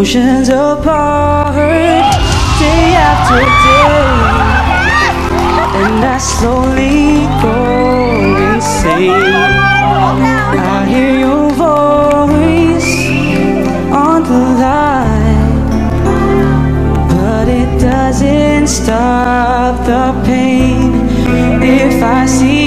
oceans apart, day after day, and I slowly go insane. I hear your voice on the line, it doesn't stop the pain. If I see